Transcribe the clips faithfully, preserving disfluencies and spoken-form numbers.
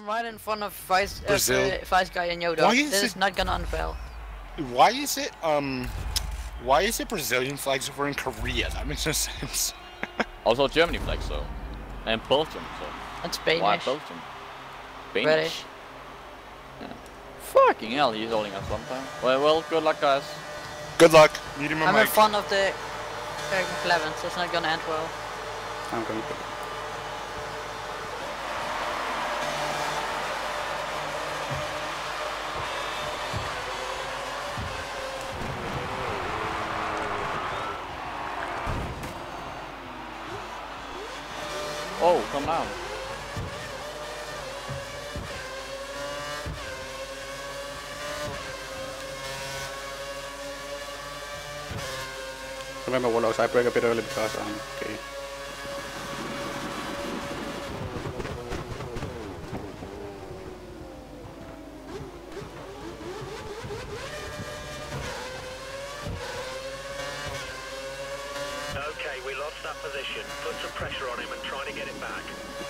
right in front of Vice, uh, Brazil. uh, Vice Guy and Yoda. Why is This it- is not gonna unveil. Why is it um? Why is it Brazilian flags if we're in Korea? That makes no sense. Also Germany flag, so. And Belgium, so. That's Why Spanish. Belgium? British. Spanish. Yeah. Fucking hell, he's holding us one time. Well, well, good luck, guys. Good luck. Need him in I'm my. in front of the uh, McLaren, so it's not gonna end well. I'm going to. Oh, come down. Remember, Warlocks, I break a bit early because I'm gay. Okay, we lost that position. Put some pressure on him and try to get it back.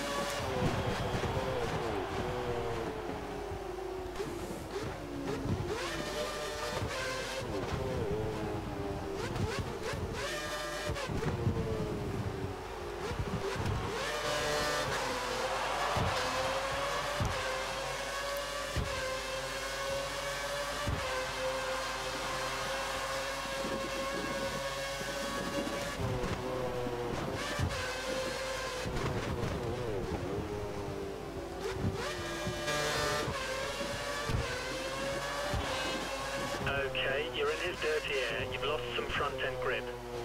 Okay, you're in his dirty air. You've lost some front end grip.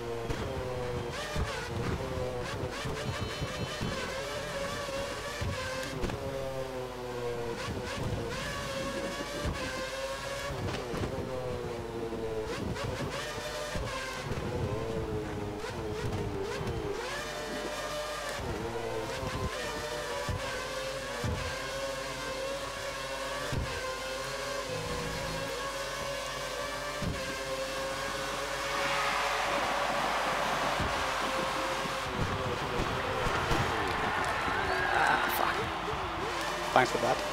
Thanks for that.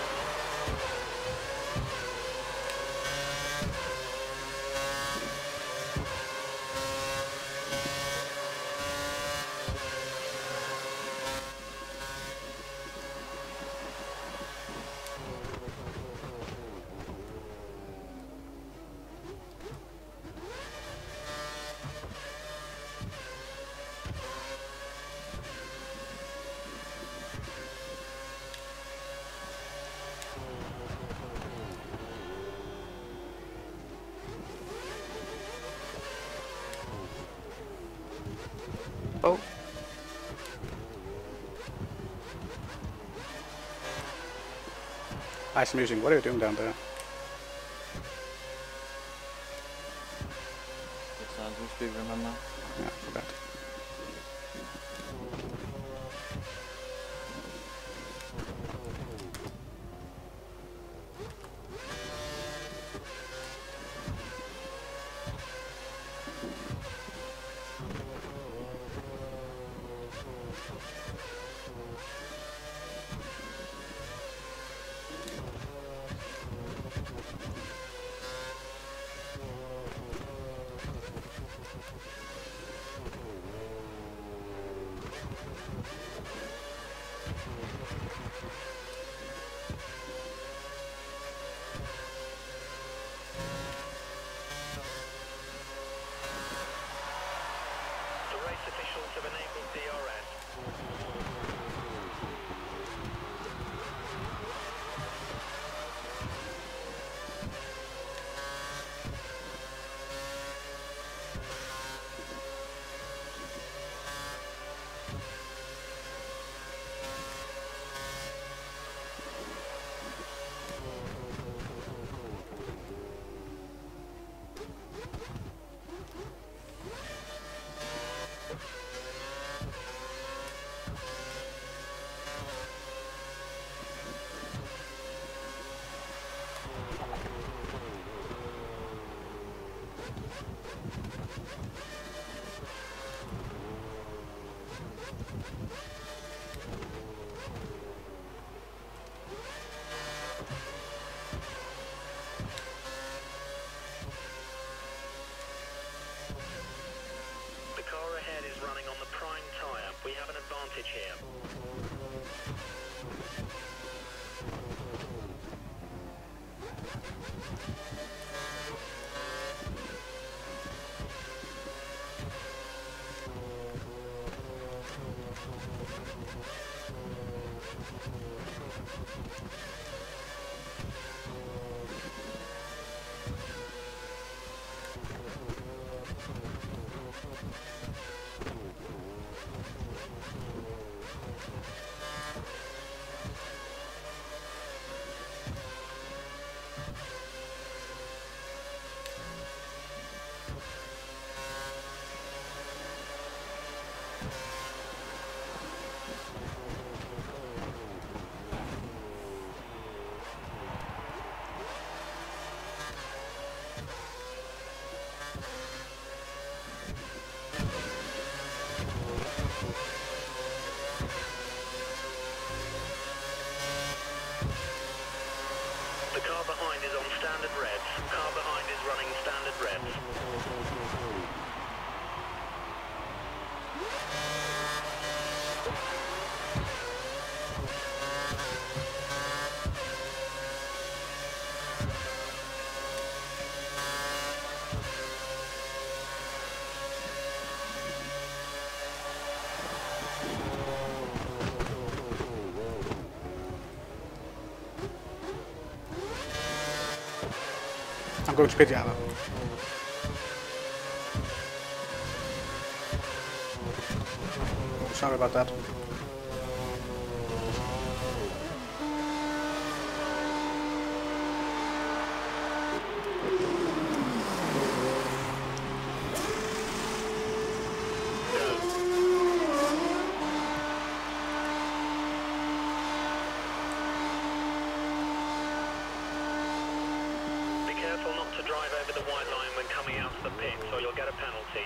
Oh. Ice Musing, what are you doing down there? It's as we speak, remember? Yeah, I forgot. here. The car behind is on standard revs. Car behind is running standard revs. I'm going to pit Java. Sorry about that. Be careful not to drive over the white line when coming out of the pits, or you'll get a penalty.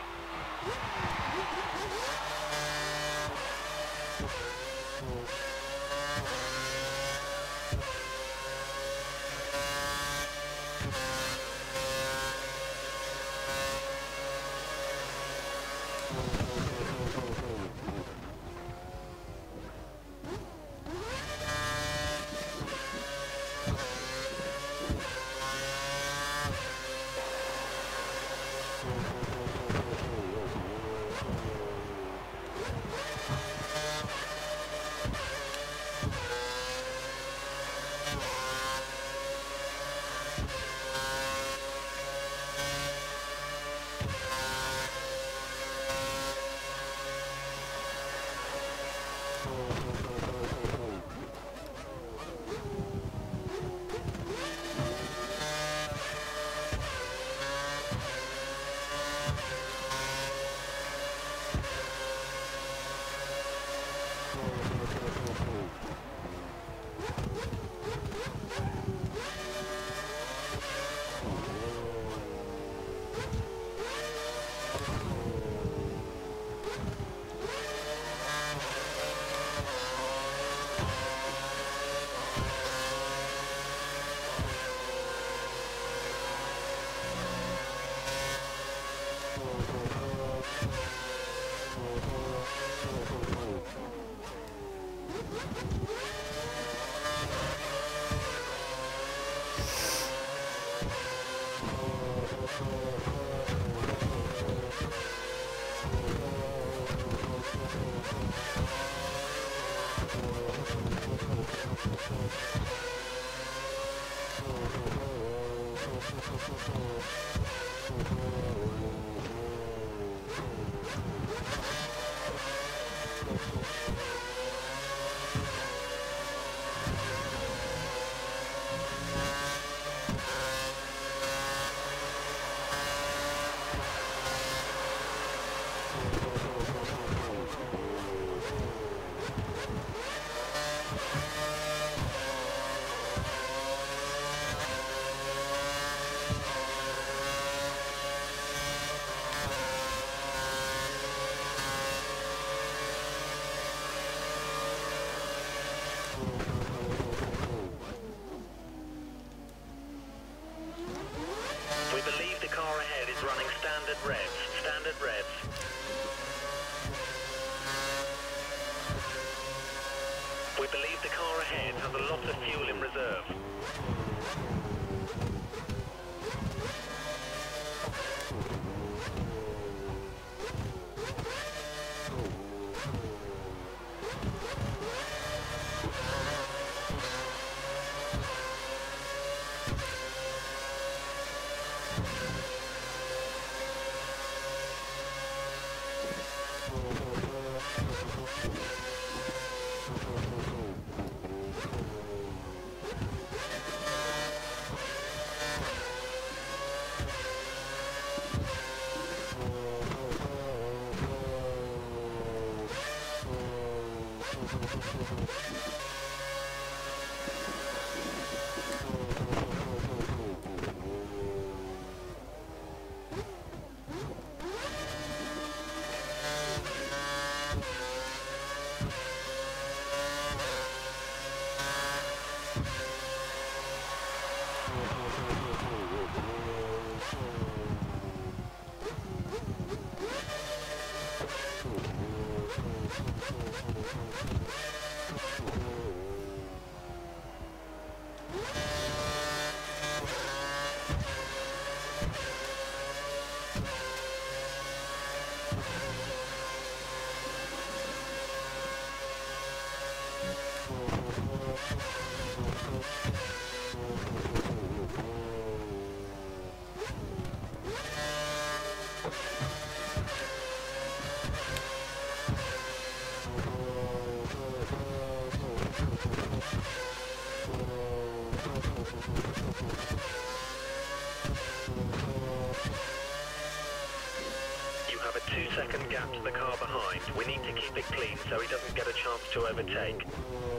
You have a two second gap to the car behind. We need to keep it clean so he doesn't get a chance to overtake.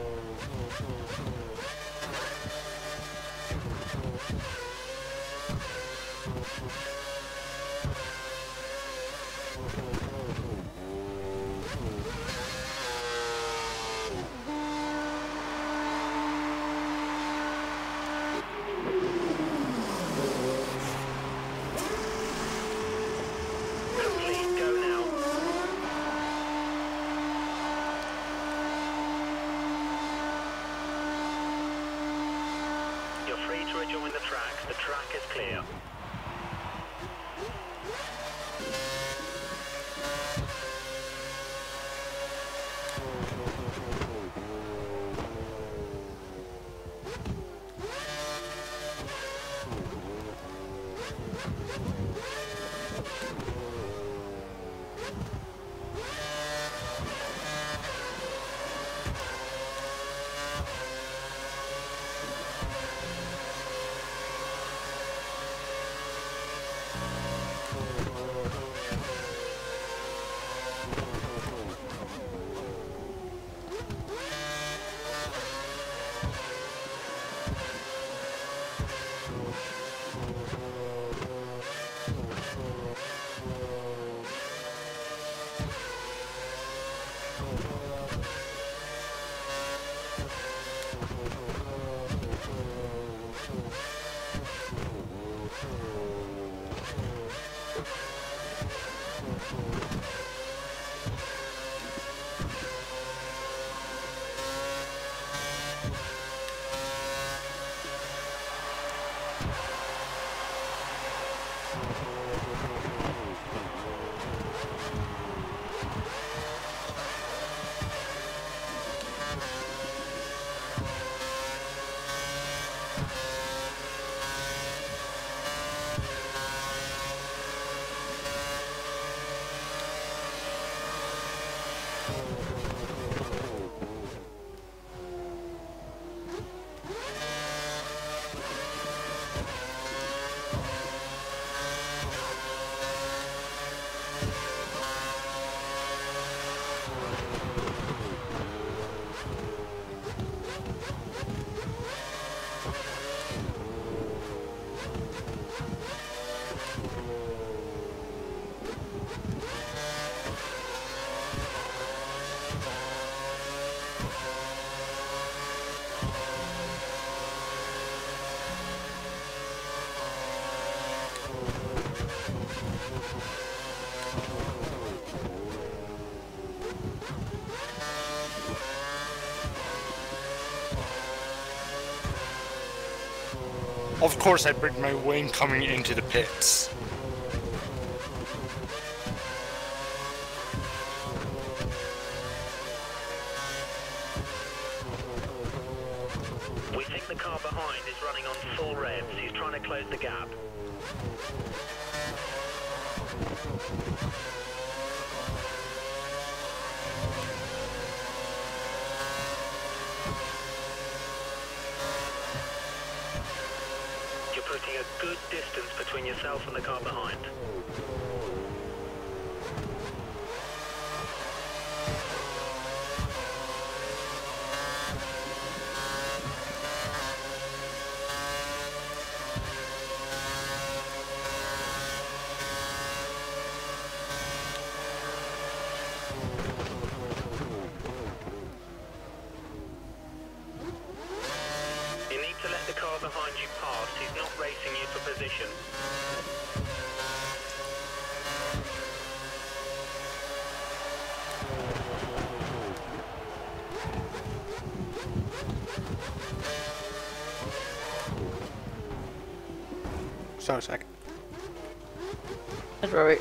Complete, go now. You're free to rejoin the track. The track is clear. Of course I break my wing coming into the pits. We think the car behind is running on full revs. He's trying to close the gap. You're putting a good distance between yourself and the car behind. You need to let the car behind you pass. He's not racing you for position. Zo, sec. That's right.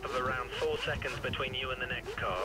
of around four seconds between you and the next car.